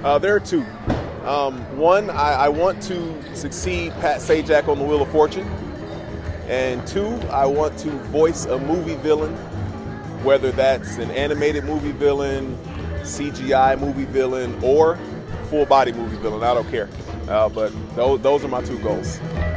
There are two. One, I want to succeed Pat Sajak on the Wheel of Fortune. And two, I want to voice a movie villain, whether that's an animated movie villain, CGI movie villain, or full body movie villain. I don't care. But those are my two goals.